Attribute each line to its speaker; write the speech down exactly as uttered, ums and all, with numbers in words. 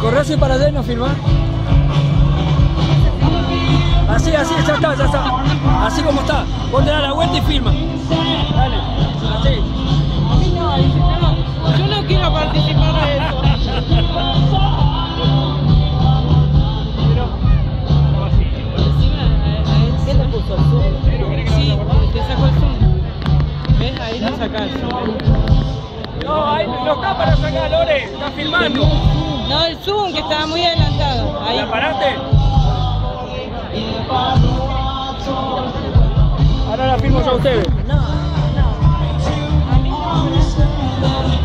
Speaker 1: Corrés y para allá y nos filmás. Así, así, ya está, ya está. Así como está. Vos te das la vuelta y filma. Dale, así.
Speaker 2: A mí no, dice, no, yo no quiero participar de eso. Pero, ¿cómo así? Encima, a él se le puso el zoom. Sí, te sacó el zoom. ¿Ves? Ahí lo saca el zoom.
Speaker 1: No, ahí no está para sacar, Lore. Está filmando.
Speaker 2: No, el zoom que estaba muy adelantado. Ahí.
Speaker 1: ¿La paraste? Ahora la filmo yo a ustedes.
Speaker 2: No, no. A mí no.